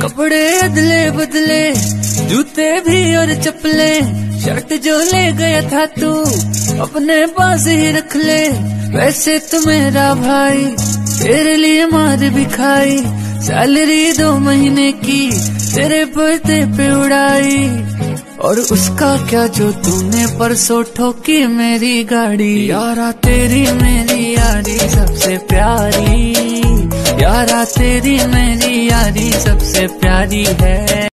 कपड़े अदले बदले, जूते भी और चप्पले, शर्ट जो ले गया था तू अपने पास ही रख ले। वैसे तो मेरा भाई तेरे लिए मार भी खाई, सैलरी 2 महीने की तेरे बर्थडे पे उड़ाई। और उसका क्या जो तूने परसों ठोकी मेरी गाड़ी। यारा तेरी मेरी यारी सबसे प्यारी, यारा तेरी मेरी यारी सबसे प्यारी है।